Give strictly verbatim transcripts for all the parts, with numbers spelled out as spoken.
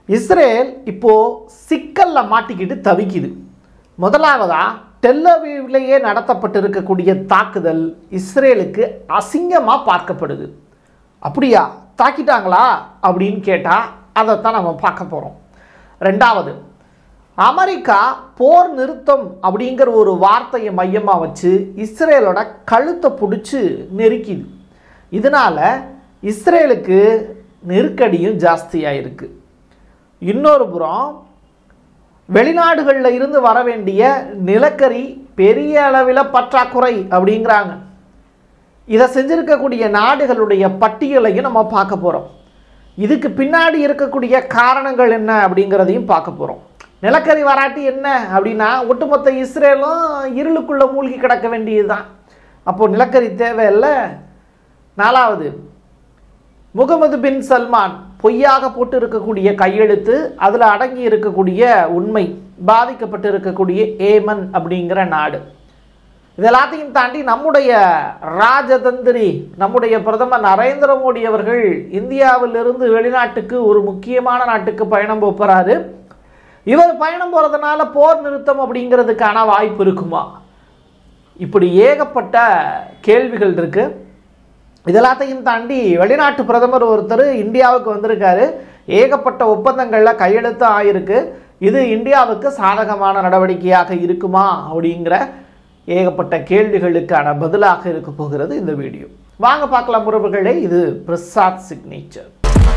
Israel இப்போது சிக்கலில் மாட்டிக்கிட்டு தவிக்குது. முதலாவதாக டெல் அவீவ்லேயே நடத்தப்பட்டிருக்கக்கூடிய தாக்குதல் இஸ்ரேலுக்கு அசிங்கமாக பார்க்கப்படுது. அப்படியா, தாக்கிட்டாங்களா அப்படின்னு கேட்டால் அதைத்தான் நம்ம பார்க்க போகிறோம். ரெண்டாவது, அமெரிக்கா போர் நிறுத்தம் அப்படிங்கிற ஒரு வார்த்தையை மையமாக வச்சு இஸ்ரேலோட கழுத்தை பிடிச்சி நெருக்கிது. இதனால் இஸ்ரேலுக்கு நெருக்கடியும் ஜாஸ்தியாக இருக்குது. இன்னொரு புறம் வெளிநாடுகளில் இருந்து வர வேண்டிய நிலக்கரி பெரிய அளவில் பற்றாக்குறை அப்படிங்கிறாங்க. இதை செஞ்சிருக்கக்கூடிய நாடுகளுடைய பட்டியலையும் நம்ம பார்க்க போகிறோம். இதுக்கு பின்னாடி இருக்கக்கூடிய காரணங்கள் என்ன அப்படிங்கிறதையும் பார்க்க போகிறோம். நிலக்கரி வராட்டி என்ன அப்படின்னா ஒட்டுமொத்த இஸ்ரேலும் இருளுக்குள்ளே மூழ்கி கிடக்க வேண்டியது தான். அப்போது நிலக்கரி தேவையில்லை. நாலாவது, முகமது பின் சல்மான் பொய்யாக போட்டு இருக்கக்கூடிய கையெழுத்து, அதில் அடங்கி இருக்கக்கூடிய உண்மை, பாதிக்கப்பட்டு இருக்கக்கூடிய ஏமன் அப்படிங்கிற நாடு. இதெல்லாத்தையும் தாண்டி நம்முடைய ராஜதந்திரி நம்முடைய பிரதமர் நரேந்திர மோடி அவர்கள் இந்தியாவிலிருந்து வெளிநாட்டுக்கு ஒரு முக்கியமான நாட்டுக்கு பயணம் போகிறாரு. இவர் பயணம் போகிறதுனால போர் நிறுத்தம் அப்படிங்கிறதுக்கான வாய்ப்பு இருக்குமா? இப்படி ஏகப்பட்ட கேள்விகள் இருக்குது. இதெல்லாத்தையும் தாண்டி வெளிநாட்டு பிரதமர் ஒருத்தர் இந்தியாவுக்கு வந்திருக்காரு. ஏகப்பட்ட ஒப்பந்தங்களில் கையெழுத்து ஆகிருக்கு. இது இந்தியாவுக்கு சாதகமான நடவடிக்கையாக இருக்குமா அப்படிங்கிற ஏகப்பட்ட கேள்விகளுக்கான பதிலாக இருக்க போகிறது இந்த வீடியோ. வாங்க பார்க்கலாம் உறவுகளே. இது பிரசாத் சிக்னேச்சர்.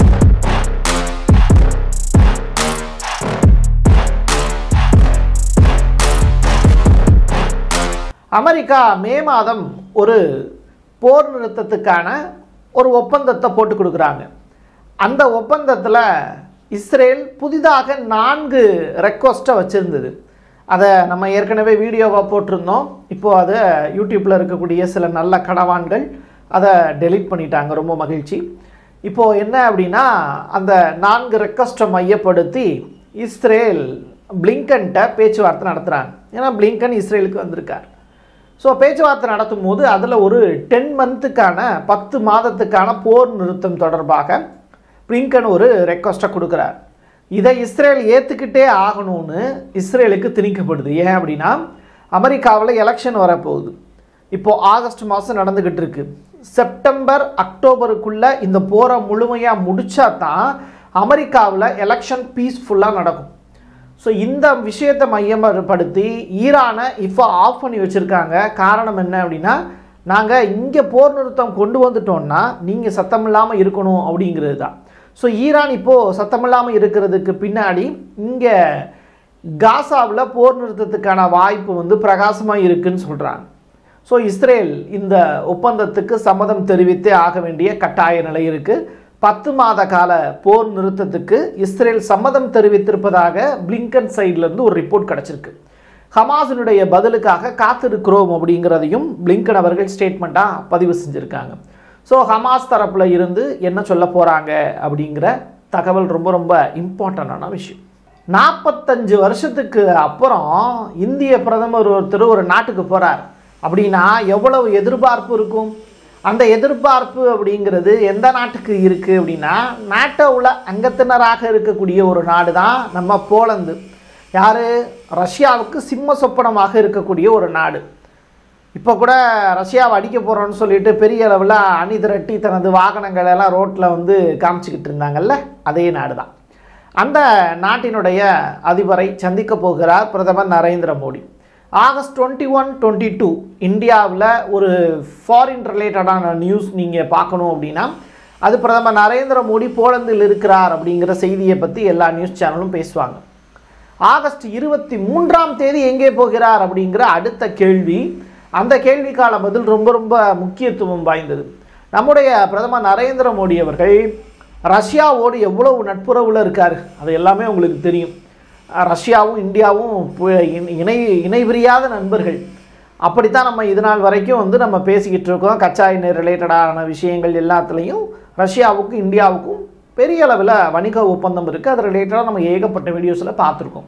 அமெரிக்கா மே மாதம் ஒரு போர் நிறுத்தத்துக்கான ஒரு ஒப்பந்தத்தை போட்டு கொடுக்குறாங்க. அந்த ஒப்பந்தத்தில் இஸ்ரேல் புதிதாக நான்கு ரெக்வஸ்ட்டை வச்சுருந்தது. அதை நம்ம ஏற்கனவே வீடியோவாக போட்டிருந்தோம். இப்போது அதை யூடியூப்பில் இருக்கக்கூடிய சில நல்ல கடவான்கள் அதை டெலீட் பண்ணிட்டாங்க. ரொம்ப மகிழ்ச்சி. இப்போது என்ன அப்படின்னா, அந்த நான்கு ரெக்வஸ்ட்டை மையப்படுத்தி இஸ்ரேல் பிளிங்கன்ட்ட பேச்சுவார்த்தை நடத்துகிறாங்க. ஏன்னா பிளிங்கன் இஸ்ரேலுக்கு வந்திருக்கார். ஸோ பேச்சுவார்த்தை நடத்தும் போது அதில் ஒரு டென் மந்த்துக்கான பத்து மாதத்துக்கான போர் நிறுத்தம் தொடர்பாக பிளிங்கன் ஒரு ரெக்வஸ்ட்டை கொடுக்குறார். இதை இஸ்ரேல் ஏற்றுக்கிட்டே ஆகணும்னு இஸ்ரேலுக்கு திணிக்கப்படுது. ஏன் அப்படின்னா அமெரிக்காவில் எலெக்ஷன் வரப்போகுது. இப்போது ஆகஸ்ட் மாதம் நடந்துக்கிட்டு இருக்கு. செப்டம்பர் அக்டோபருக்குள்ளே இந்த போரை முழுமையாக முடித்தா தான் அமெரிக்காவில் எலெக்ஷன் பீஸ்ஃபுல்லாக நடக்கும். ஸோ இந்த விஷயத்தை மையப்படுத்தி ஈரானை இப்போ ஆஃப் பண்ணி வச்சுருக்காங்க. காரணம் என்ன அப்படின்னா, நாங்கள் இங்கே போர் நிறுத்தம் கொண்டு வந்துட்டோம்னா நீங்கள் சத்தமில்லாமல் இருக்கணும் அப்படிங்கிறது தான். ஸோ ஈரான் இப்போது சத்தமில்லாமல் இருக்கிறதுக்கு பின்னாடி இங்கே காசாவில் போர் நிறுத்தத்துக்கான வாய்ப்பு வந்து பிரகாசமாக இருக்குதுன்னு சொல்கிறாங்க. ஸோ இஸ்ரேல் இந்த ஒப்பந்தத்துக்கு சம்மதம் தெரிவித்தே ஆக வேண்டிய கட்டாய நிலை இருக்குது. பத்து மாத கால போர் நிறுத்தத்துக்கு இஸ்ரேல் சம்மதம் தெரிவித்திருப்பதாக பிளிங்கன் சைட்லேருந்து ஒரு ரிப்போர்ட் கிடச்சிருக்கு. ஹமாஸினுடைய பதிலுக்காக காத்திருக்கிறோம் அப்படிங்கிறதையும் பிளிங்கன் அவர்கள் ஸ்டேட்மெண்ட்டாக பதிவு செஞ்சுருக்காங்க. ஸோ ஹமாஸ் தரப்பில் இருந்து என்ன சொல்ல போகிறாங்க அப்படிங்கிற தகவல் ரொம்ப ரொம்ப இம்பார்ட்டண்டான விஷயம். நாற்பத்தஞ்சு வருஷத்துக்கு அப்புறம் இந்திய பிரதமர் ஒருத்தர் ஒரு நாட்டுக்கு போகிறார் அப்படின்னா எவ்வளவு எதிர்பார்ப்பு இருக்கும்? அந்த எதிர்பார்ப்பு அப்படிங்கிறது எந்த நாட்டுக்கு இருக்குது அப்படின்னா, நாட்டோவில் அங்கத்தினராக இருக்கக்கூடிய ஒரு நாடு தான் நம்ம போலந்து. யார்? ரஷ்யாவுக்கு சிம்ம சொப்பனமாக இருக்கக்கூடிய ஒரு நாடு. இப்போ கூட ரஷ்யாவை அடிக்க போகிறோன்னு சொல்லிட்டு பெரிய அளவில் அணி திரட்டி தனது வாகனங்களெல்லாம் ரோட்டில் வந்து காமிச்சிக்கிட்டு இருந்தாங்கல்ல, அதே நாடு தான். அந்த நாட்டினுடைய அதிபரை சந்திக்க போகிறார் பிரதமர் Narendra Modi. August twenty one twenty two இந்தியாவில் ஒரு ஃபாரின் ரிலேட்டடான நியூஸ் நீங்கள் பார்க்கணும் அப்படின்னா அது பிரதமர் நரேந்திர மோடி போலந்தில் இருக்கிறார் அப்படிங்கிற செய்தியை பற்றி எல்லா நியூஸ் சேனலும் பேசுவாங்க. ஆகஸ்ட் இருபத்தி மூன்றாம் தேதி எங்கே போகிறார் அப்படிங்கிற அடுத்த கேள்வி, அந்த கேள்விக்கான பதில் ரொம்ப ரொம்ப முக்கியத்துவம் வாய்ந்தது. நம்முடைய பிரதமர் நரேந்திர மோடி அவர்கள் ரஷ்யாவோடு எவ்வளவு நட்புறவில் இருக்கார் அது எல்லாமே உங்களுக்கு தெரியும். ரஷ்யாவும் இந்தியாவும் இணை இணைபிரியாத நண்பர்கள். அப்படித்தான் நம்ம இது நாள் வரைக்கும் வந்து நம்ம பேசிக்கிட்டு இருக்கோம். கச்சா எண்ணெய் ரிலேட்டடான விஷயங்கள் எல்லாத்துலேயும் ரஷ்யாவுக்கும் இந்தியாவுக்கும் பெரிய அளவில் வணிக ஒப்பந்தம் இருக்குது. அது ரிலேட்டடாக நம்ம ஏகப்பட்ட வீடியோஸில் பார்த்துருக்கோம்.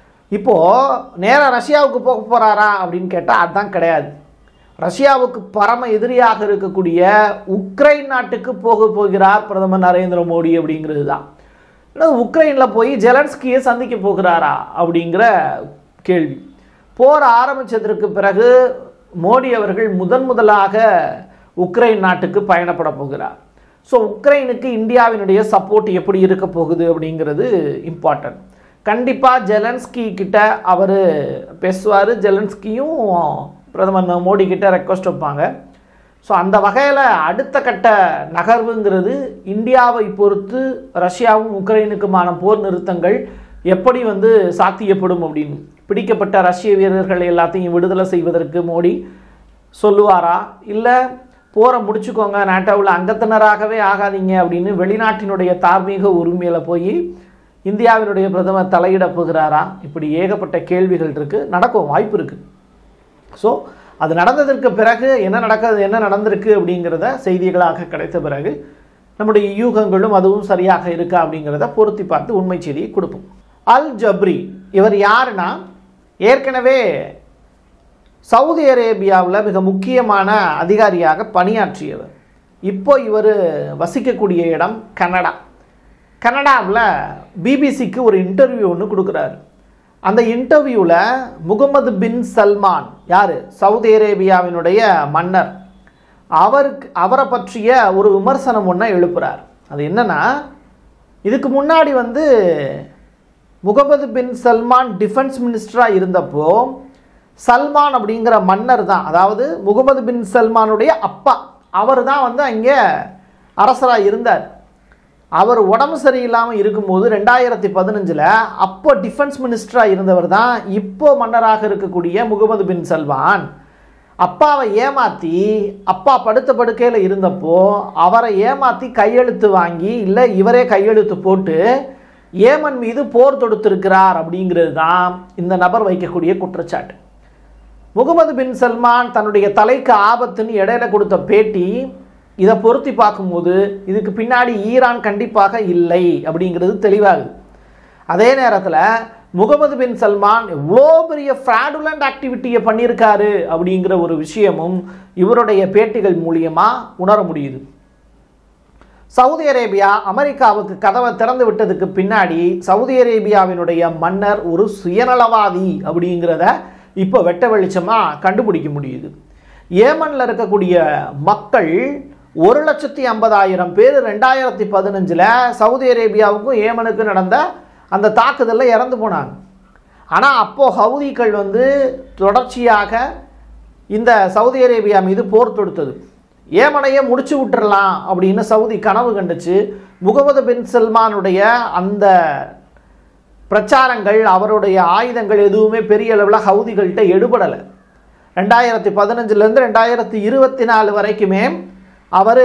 இப்போது நேராக ரஷ்யாவுக்கு போக போகிறாரா அப்படின்னு கேட்டால் அதுதான் கிடையாது. ரஷ்யாவுக்கு பரம எதிரியாக இருக்கக்கூடிய உக்ரைன் நாட்டுக்கு போக போகிறார் பிரதமர் நரேந்திர மோடி அப்படிங்கிறது தான். உக்ரைனில் போய் ஜெலன்ஸ்கியை சந்திக்க போகிறாரா அப்படிங்கிற கேள்வி. போர் ஆரம்பித்ததற்கு பிறகு மோடி அவர்கள் முதன் முதலாக உக்ரைன் நாட்டுக்கு பயணப்பட போகிறார். ஸோ உக்ரைனுக்கு இந்தியாவினுடைய சப்போர்ட் எப்படி இருக்க போகுது அப்படிங்கிறது இம்பார்ட்டன்ட். கண்டிப்பாக ஜெலன்ஸ்கி கிட்ட அவர் பேசுவார், ஜெலன்ஸ்கியும் பிரதமர் மோடி கிட்ட ரெக்வஸ்ட் வைப்பாங்க. ஸோ அந்த வகையில் அடுத்த கட்ட நகர்வுங்கிறது இந்தியாவை பொறுத்து ரஷ்யாவும் உக்ரைனுக்குமான போர் நிறுத்தங்கள் எப்படி வந்து சாத்தியப்படும் அப்படின்னு, பிடிக்கப்பட்ட ரஷ்ய வீரர்கள் எல்லாத்தையும் விடுதலை செய்வதற்கு மோடி சொல்லுவாரா, இல்லை போரை முடிச்சுக்கோங்க நாட்டோவில் அங்கத்தினராகவே ஆகாதீங்க அப்படின்னு வெளிநாட்டினுடைய தார்மீக உரிமையில் போய் இந்தியாவினுடைய பிரதமர் தலையிட போகிறாரா, இப்படி ஏகப்பட்ட கேள்விகள் இருக்குது. நடக்கும் வாய்ப்பு இருக்குது. ஸோ அது நடந்ததற்கு பிறகு என்ன நடக்கிறது என்ன நடந்திருக்கு அப்படிங்கிறத செய்திகளாக கிடைத்த பிறகு நம்முடைய யூகங்களும் அதுவும் சரியாக இருக்கா அப்படிங்கிறத பொருத்தி பார்த்து உண்மை செய்தியை கொடுப்போம். அல் ஜப்ரி இவர் யாருன்னா, ஏற்கனவே சவுதி அரேபியாவில் மிக முக்கியமான அதிகாரியாக பணியாற்றியவர். இப்போ இவர் வசிக்கக்கூடிய இடம் கனடா. கனடாவில் பிபிசிக்கு ஒரு இன்டர்வியூ ஒன்று கொடுக்குறாரு. அந்த இன்டர்வியூவில் முகமது பின் சல்மான், யார், சவுதி அரேபியாவினுடைய மன்னர், அவருக்கு அவரை பற்றிய ஒரு விமர்சனம் ஒன்றை எழுப்புகிறார். அது என்னன்னா, இதுக்கு முன்னாடி வந்து முகமது பின் சல்மான் டிஃபென்ஸ் மினிஸ்டராக இருந்தப்போ சல்மான் அப்படிங்கிற மன்னர் தான், அதாவது முகமது பின் சல்மானுடைய அப்பா, அவர் தான் வந்து அங்கே அரசராக இருந்தார். அவர் உடம்பு சரியில்லாமல் இருக்கும்போது ரெண்டாயிரத்தி பதினஞ்சில் அப்போ டிஃபென்ஸ் மினிஸ்டராக இருந்தவர் தான் இப்போ மன்னராக இருக்கக்கூடிய முகமது பின் சல்மான். அப்பாவை ஏமாற்றி, அப்பா படுத்த படுக்கையில் இருந்தப்போ அவரை ஏமாற்றி கையெழுத்து வாங்கி, இல்லை இவரே கையெழுத்து போட்டு ஏமன் மீது போர் தொடுத்திருக்கிறார் அப்படிங்கிறது தான் இந்த நபர் வைக்கக்கூடிய குற்றச்சாட்டு. முகமது பின் சல்மான் தன்னுடைய தலைக்கு ஆபத்துன்னு இடையில கொடுத்த பேட்டி, இதை பொருத்தி பார்க்கும்போது இதுக்கு பின்னாடி ஈரான் கண்டிப்பாக இல்லை அப்படிங்கிறது தெளிவாகுது. அதே நேரத்தில் முகமது பின் சல்மான் எவ்வளோ பெரிய ஃப்ராடுலண்ட் ஆக்டிவிட்டியை பண்ணியிருக்காரு அப்படிங்கிற ஒரு விஷயமும் இவருடைய பேட்டிகள் மூலியமாக உணர முடியுது. சவுதி அரேபியா அமெரிக்காவுக்கு கதவை திறந்து விட்டதுக்கு பின்னாடி சவுதி அரேபியாவினுடைய மன்னர் ஒரு சுயநலவாதி அப்படிங்கிறத இப்போ வெட்ட வெளிச்சமாக கண்டுபிடிக்க முடியுது. ஏமனில் இருக்கக்கூடிய மக்கள் ஒரு லட்சத்தி ஐம்பதாயிரம் பேர் ரெண்டாயிரத்தி பதினஞ்சில் சவுதி அரேபியாவுக்கும் ஏமனுக்கு நடந்த அந்த தாக்குதலில் இறந்து போனாங்க. ஆனால் அப்போது ஹவுதிகள் வந்து தொடர்ச்சியாக இந்த சவுதி அரேபியா மீது போர் தொடுத்தது. ஏமனையே முடிச்சு விட்டுறலாம் அப்படின்னு சவுதி கனவு கண்டுச்சு. முகமது பின் சல்மானுடைய அந்த பிரச்சாரங்கள், அவருடைய ஆயுதங்கள் எதுவுமே பெரிய அளவில் ஹவுதிகள்கிட்ட எடுபடலை. ரெண்டாயிரத்தி பதினஞ்சுலேருந்து ரெண்டாயிரத்தி இருபத்தி நாலு வரைக்குமே அவர்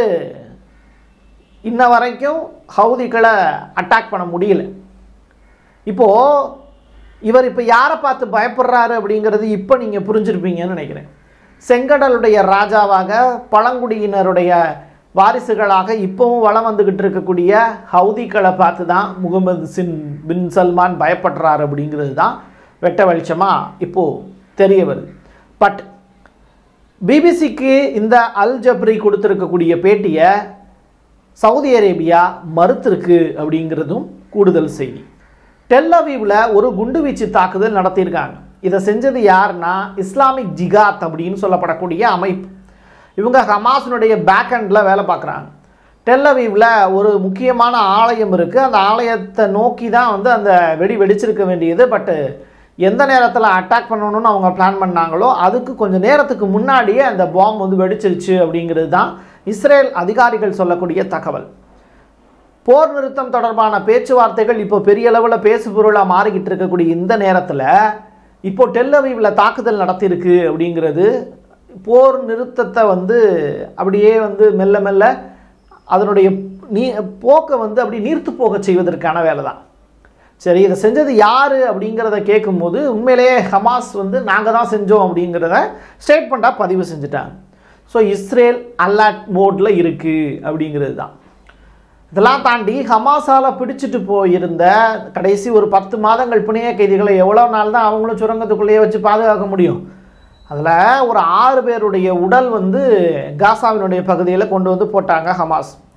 இன்ன வரைக்கும் ஹவுதிகளை அட்டாக் பண்ண முடியல. இப்போது இவர் இப்போ யாரை பார்த்து பயப்படுறாரு அப்படிங்கிறது இப்போ நீங்கள் புரிஞ்சிருப்பீங்கன்னு நினைக்கிறேன். செங்கடலுடைய ராஜாவாக பழங்குடியினருடைய வாரிசுகளாக இப்போவும் வளம் வந்துக்கிட்டு இருக்கக்கூடிய ஹவுதிகளை பார்த்து தான் முகமது சின் பின் சல்மான் பயப்படுறாரு அப்படிங்கிறது தான் வெட்ட வெளிச்சமாக இப்போது தெரிய வருது. பட் பிபிசிக்கு இந்த அல் ஜப்ரி கொடுத்துருக்கக்கூடிய பேட்டியை சவுதி அரேபியா மறுத்திருக்கு அப்படிங்கிறதும் கூடுதல் செய்தி. டெல் அவீவில் ஒரு குண்டுவீச்சு தாக்குதல் நடத்தியிருக்காங்க. இதை செஞ்சது யாருன்னா இஸ்லாமிக் ஜிகாத் அப்படின்னு சொல்லப்படக்கூடிய அமைப்பு. இவங்க ஹமாஸினுடைய பேக் ஹண்டில் வேலை பார்க்குறாங்க. டெல் அவீவில் ஒரு முக்கியமான ஆலயம் இருக்குது. அந்த ஆலயத்தை நோக்கி தான் வந்து அந்த வெடி வெடிச்சிருக்க வேண்டியது. பட்டு எந்த நேரத்தில் அட்டாக் பண்ணணும்னு அவங்க பிளான் பண்ணாங்களோ அதுக்கு கொஞ்சம் நேரத்துக்கு முன்னாடியே அந்த பாம்பு வந்து வெடிச்சிருச்சு அப்படிங்கிறது தான் இஸ்ரேல் அதிகாரிகள் சொல்லக்கூடிய தகவல். போர் நிறுத்தம் தொடர்பான பேச்சுவார்த்தைகள் இப்போ பெரிய அளவில் பேசு பொருளாக மாறிக்கிட்டு இருக்கக்கூடிய இந்த நேரத்தில் இப்போ டெல் அவீவில் தாக்குதல் நடத்தியிருக்கு அப்படிங்கிறது போர் நிறுத்தத்தை வந்து அப்படியே வந்து மெல்ல மெல்ல அதனுடைய நீ போக்கை வந்து அப்படி நீர்த்து போக செய்வதற்கான வேலை தான். சரி, இதை செஞ்சது யார் அப்படிங்கிறத கேட்கும்போது உண்மையிலேயே ஹமாஸ் வந்து நாங்கள் தான் செஞ்சோம் அப்படிங்கிறத ஸ்டேட்மெண்ட்டாக பதிவு செஞ்சுட்டாங்க. ஸோ இஸ்ரேல் அலர்ட் மோடில் இருக்குது அப்படிங்கிறது தான். இதெல்லாம் தாண்டி ஹமாஸால் பிடிச்சிட்டு போயிருந்த கடைசி ஒரு பத்து மாதங்கள் பிணைய கைதிகளை எவ்வளோ நாள் தான் அவங்களும் சுரங்கத்துக்குள்ளேயே வச்சு பாதுகாக்க முடியும்? அதில் ஒரு ஆறு பேருடைய உடல் வந்து காசாவினுடைய பகுதியில் கொண்டு வந்து போட்டாங்க ஹமாஸ்.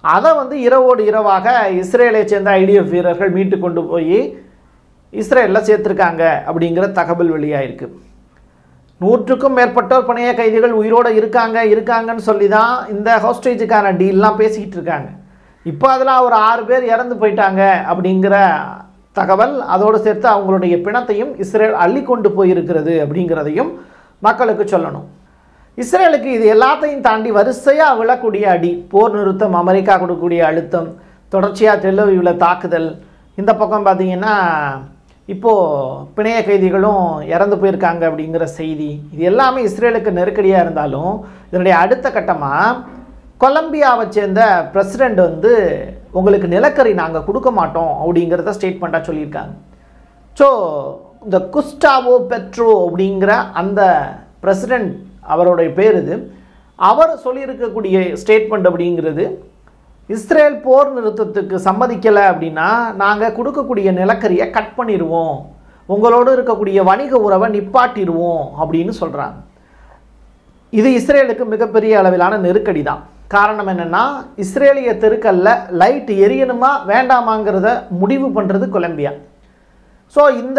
அதை வந்து இரவோடு இரவாக இஸ்ரேலை சேர்ந்த ஐடிஎஃப் வீரர்கள் மீட்டு கொண்டு போய் இஸ்ரேலில் சேர்த்துருக்காங்க அப்படிங்கிற தகவல் வெளியாயிருக்கு. நூற்றுக்கும் மேற்பட்டோர் பிணைய கைதிகள் உயிரோடு இருக்காங்க இருக்காங்கன்னு சொல்லி தான் இந்த ஹாஸ்டேஜுக்கான டீல்லாம் பேசிக்கிட்டு இருக்காங்க. இப்போ அதில் ஒரு ஆறு பேர் இறந்து போயிட்டாங்க அப்படிங்கிற தகவல், அதோடு சேர்த்து அவங்களுடைய பிணத்தையும் இஸ்ரேல் அள்ளி கொண்டு போயிருக்கிறது அப்படிங்கிறதையும் மக்களுக்கு சொல்லணும். இஸ்ரேலுக்கு இது எல்லாத்தையும் தாண்டி வரிசையாக விழக்கூடிய அடி, போர் நிறுத்தம், அமெரிக்கா கொடுக்கக்கூடிய அழுத்தம், தொடர்ச்சியாக டெல் அவீவில் தாக்குதல், இந்த பக்கம் பார்த்திங்கன்னா இப்போது பிணைய கைதிகளும் இறந்து போயிருக்காங்க அப்படிங்கிற செய்தி, இது எல்லாமே இஸ்ரேலுக்கு நெருக்கடியாக இருந்தாலும் இதனுடைய அடுத்த கட்டமாக கொலம்பியாவை சேர்ந்த பிரசிடெண்ட் வந்து உங்களுக்கு நிலக்கரி நாங்கள் கொடுக்க மாட்டோம் அப்படிங்கிறத ஸ்டேட்மெண்ட்டாக சொல்லியிருக்காங்க. ஸோ இந்த குஸ்டாவோ பெட்ரோ அப்படிங்கிற அந்த பிரசிடெண்ட், அவருடைய பேர் இது, அவர் சொல்லியிருக்கக்கூடிய ஸ்டேட்மெண்ட் அப்படிங்கிறது, இஸ்ரேல் போர் நிறுத்தத்துக்கு சம்மதிக்கலை அப்படின்னா நாங்கள் கொடுக்கக்கூடிய நிலக்கரியை கட் பண்ணிடுவோம், உங்களோடு இருக்கக்கூடிய வணிக உறவை நிப்பாட்டிடுவோம் அப்படின்னு சொல்கிறாங்க. இது இஸ்ரேலுக்கு மிகப்பெரிய அளவிலான நெருக்கடி தான். காரணம் என்னென்னா, இஸ்ரேலிய தெருக்கல்ல லைட் எரியணுமா வேண்டாமாங்கிறத முடிவு பண்ணுறது கொலம்பியா. ஸோ இந்த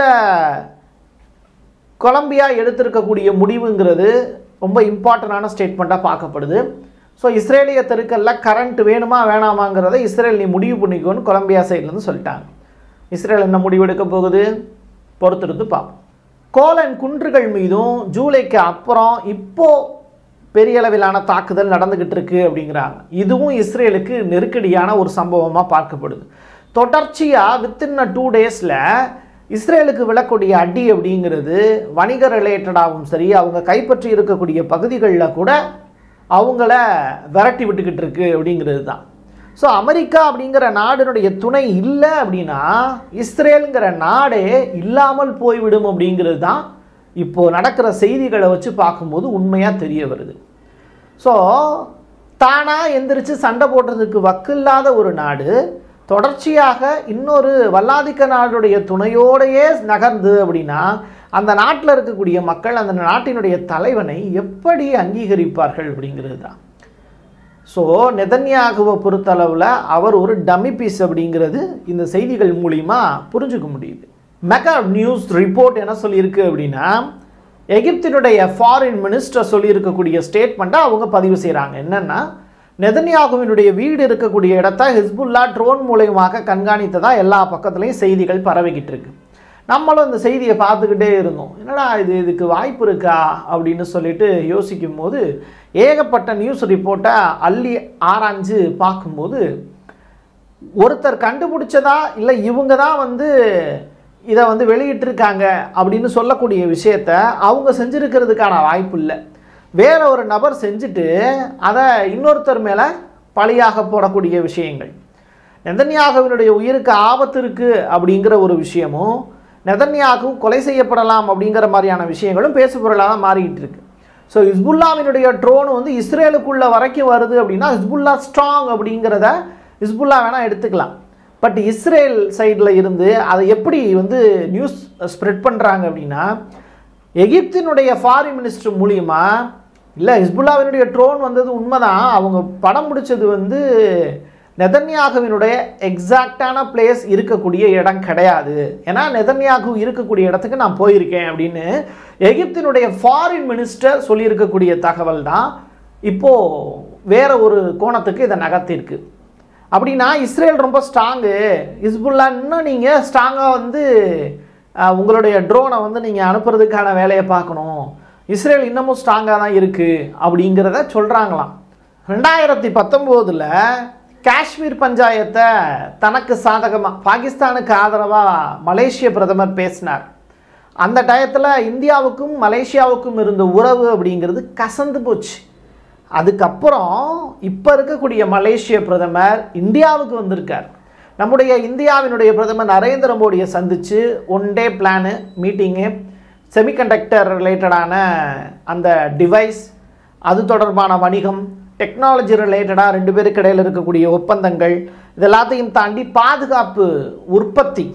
கொலம்பியா எடுத்திருக்கக்கூடிய முடிவுங்கிறது ரொம்ப இம்பார்ட்டண்டான ஸ்டேட்மெண்ட்டாக பார்க்கப்படுது. ஸோ இஸ்ரேலிய தெருக்கல்ல கரண்ட் வேணுமா வேணாமாங்கிறத இஸ்ரேல் நீ முடிவு பண்ணிக்கோன்னு கொலம்பியா சைட்லேருந்து சொல்லிட்டாங்க. இஸ்ரேல் என்ன முடிவெடுக்க போகுது பொறுத்திருந்து பார்ப்போம். கோலன் குன்றுகள் மீதும் ஜூலைக்கு அப்புறம் இப்போது பெரிய அளவிலான தாக்குதல் நடந்துக்கிட்டு இருக்கு அப்படிங்கிறாங்க. இதுவும் இஸ்ரேலுக்கு நெருக்கடியான ஒரு சம்பவமாக பார்க்கப்படுது. தொடர்ச்சியாக வித்தின் டூ டேஸில் இஸ்ரேலுக்கு விழக்கூடிய அடி அப்படிங்கிறது வணிக ரிலேட்டடாகவும் சரி, அவங்க கைப்பற்றி இருக்கக்கூடிய பகுதிகளில் கூட அவங்கள விரட்டி விட்டுக்கிட்டு இருக்கு அப்படிங்கிறது தான். ஸோ அமெரிக்கா அப்படிங்கிற நாடினுடைய துணை இல்லை அப்படின்னா இஸ்ரேலுங்கிற நாடே இல்லாமல் போய்விடும் அப்படிங்கிறது தான் இப்போது நடக்கிற செய்திகளை வச்சு பார்க்கும்போது உண்மையாக தெரிய வருது. ஸோ தானாக எந்திரிச்சு சண்டை போடுறதுக்கு வக்கில்லாத ஒரு நாடு தொடர்ச்சியாக இன்னொரு வல்லாதிக்க நாடுடைய துணையோடையே நகர்ந்து அப்படின்னா அந்த நாட்டில் இருக்கக்கூடிய மக்கள் அந்த நாட்டினுடைய தலைவனை எப்படி அங்கீகரிப்பார்கள் அப்படிங்கிறது தான். ஸோ நெதன்யாகுவை பொறுத்தளவில் அவர் ஒரு டம்மி பீஸ் அப்படிங்கிறது இந்த செய்திகள் மூலிமா புரிஞ்சுக்க முடியுது. மெகா நியூஸ் ரிப்போர்ட் என்ன சொல்லியிருக்கு அப்படின்னா, எகிப்தினுடைய ஃபாரின் மினிஸ்டர் சொல்லியிருக்கக்கூடிய ஸ்டேட்மெண்ட்டை அவங்க பதிவு செய்கிறாங்க. என்னென்னா, நெதன்யாகுவினுடைய வீடு இருக்கக்கூடிய இடத்த ஹிஸ்புல்லா ட்ரோன் மூலயமாக கண்காணித்ததாக எல்லா பக்கத்துலேயும் செய்திகள் பரவிக்கிட்டு இருக்கு. நம்மளும் இந்த செய்தியை பார்த்துக்கிட்டே இருந்தோம். என்னடா இது, இதுக்கு வாய்ப்பு இருக்கா அப்படின்னு சொல்லிட்டு யோசிக்கும் போது ஏகப்பட்ட நியூஸ் ரிப்போர்ட்டை அள்ளி ஆராய்ஞ்சு பார்க்கும்போது ஒருத்தர் கண்டுபிடிச்சதா இல்லை இவங்க தான் வந்து இதை வந்து வெளியிட்டிருக்காங்க அப்படின்னு சொல்லக்கூடிய விஷயத்த அவங்க செஞ்சுருக்கிறதுக்கான வாய்ப்பு இல்லை. வேற ஒரு நபர் செஞ்சுட்டு அதை இன்னொருத்தர் மேலே பழியாக போடக்கூடிய விஷயங்கள், நெதன்யாகுவினுடைய உயிருக்கு ஆபத்து இருக்குது அப்படிங்கிற ஒரு விஷயமும், நெதன்யாகு கொலை செய்யப்படலாம் அப்படிங்கிற மாதிரியான விஷயங்களும் பேசுபொருளாக தான் மாறிக்கிட்டு இருக்கு. ஸோ ஹிஸ்புல்லாவினுடைய ட்ரோன் வந்து இஸ்ரேலுக்குள்ள வரைக்கும் வருது அப்படின்னா ஹிஸ்புல்லா ஸ்ட்ராங் அப்படிங்கிறத ஹிஸ்புல்லா வேணால் எடுத்துக்கலாம். பட் இஸ்ரேல் சைடில் இருந்து அதை எப்படி வந்து நியூஸ் ஸ்ப்ரெட் பண்ணுறாங்க அப்படின்னா, எகிப்தினுடைய ஃபாரின் மினிஸ்டர் மூலிமா இல்லை ஹிஸ்புல்லாவினுடைய ட்ரோன் வந்தது உண்மைதான், அவங்க படம் பிடிச்சது வந்து நெதன்யாகுவினுடைய எக்ஸாக்டான பிளேஸ் இருக்கக்கூடிய இடம் கிடையாது, ஏன்னா நெதன்யாகு இருக்கக்கூடிய இடத்துக்கு நான் போயிருக்கேன் அப்படின்னு எகிப்தினுடைய ஃபாரின் மினிஸ்டர் சொல்லியிருக்கக்கூடிய தகவல் தான் இப்போது வேற ஒரு கோணத்துக்கு இதை நகர்த்திருக்கு. அப்படின்னா இஸ்ரேல் ரொம்ப ஸ்ட்ராங்கு, ஹிஸ்புல்லா இன்னும் நீங்கள் ஸ்ட்ராங்காக வந்து உங்களுடைய ட்ரோனை வந்து நீங்கள் அனுப்புறதுக்கான வேலையை பார்க்கணும், இஸ்ரேல் இன்னமும் ஸ்ட்ராங்காக தான் இருக்குது அப்படிங்கிறத சொல்கிறாங்களாம். ரெண்டாயிரத்தி பத்தொம்போதில் காஷ்மீர் பஞ்சாயத்தை தனக்கு சாதகமாக பாகிஸ்தானுக்கு ஆதரவாக மலேசிய பிரதமர் பேசினார். அந்த டயத்தில் இந்தியாவுக்கும் மலேசியாவுக்கும் இருந்த உறவு அப்படிங்கிறது கசந்து போச்சு. அதுக்கப்புறம் இப்போ இருக்கக்கூடிய மலேசிய பிரதமர் இந்தியாவுக்கு வந்திருக்கார். நம்முடைய இந்தியாவினுடைய பிரதமர் நரேந்திர மோடியை சந்தித்து one day plan meeting, semiconductor ரிலேட்டடான அந்த டிவைஸ், அது தொடர்பான வணிகம், டெக்னாலஜி ரிலேட்டடாக ரெண்டு பேருக்கு இடையில் இருக்கக்கூடிய ஒப்பந்தங்கள், இது எல்லாத்தையும் தாண்டி பாதுகாப்பு உற்பத்தி,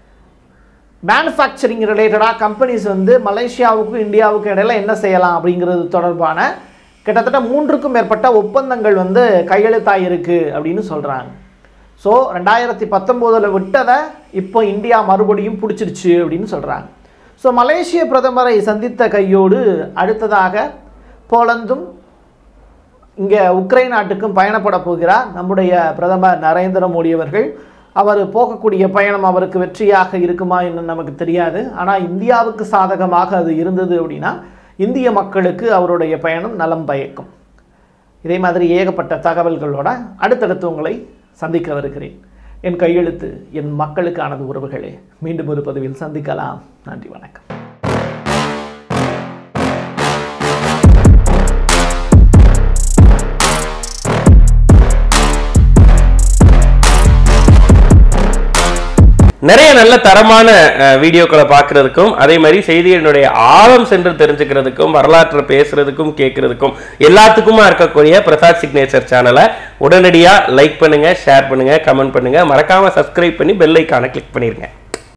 மேனுஃபேக்சரிங் ரிலேட்டடாக கம்பெனிஸ் வந்து மலேசியாவுக்கும் இந்தியாவுக்கும் இடையில் என்ன செய்யலாம் அப்படிங்கிறது தொடர்பான கிட்டத்தட்ட மூன்றுக்கும் மேற்பட்ட ஒப்பந்தங்கள் வந்து கையெழுத்தாயிருக்கு அப்படின்னு சொல்கிறாங்க. ஸோ ரெண்டாயிரத்தி பத்தொம்போதில் விட்டதை இப்போ இந்தியா மறுபடியும் பிடிச்சிருச்சு அப்படின்னு சொல்கிறாங்க. ஸோ மலேசிய பிரதமரை சந்தித்த கையோடு அடுத்ததாக போலந்தும் இங்கே உக்ரைன் நாட்டுக்கும் பயணப்பட போகிறார் நம்முடைய பிரதமர் நரேந்திர மோடி அவர்கள். அவர் போகக்கூடிய பயணம் அவருக்கு வெற்றியாக இருக்குமா என்று நமக்கு தெரியாது. ஆனால் இந்தியாவுக்கு சாதகமாக அது இருந்தது அப்படின்னா இந்திய மக்களுக்கு அவருடைய பயணம் நலம் பயக்கும். இதே மாதிரி ஏகப்பட்ட தகவல்களோட அடுத்தடுத்து உங்களை சந்திக்க வருகிறேன். என் கையெழுத்து என் மக்களுக்கானது உறவுகளே. மீண்டும் ஒரு பதிவில் சந்திக்கலாம். நன்றி, வணக்கம். நிறைய நல்ல தரமான வீடியோக்களை பார்க்கறதுக்கும் அதே மாதிரி செய்திகளினுடைய ஆழம் சென்று தெரிஞ்சுக்கிறதுக்கும் வரலாற்றை பேசுறதுக்கும் கேட்கறதுக்கும் எல்லாத்துக்குமா இருக்கக்கூடிய பிரசாத் சிக்னேச்சர் சேனலை உடனடியாக லைக் பண்ணுங்க, ஷேர் பண்ணுங்க, கமெண்ட் பண்ணுங்க, மறக்காம சப்ஸ்கிரைப் பண்ணி பெல் ஐக்கானை கிளிக் பண்ணிருங்க.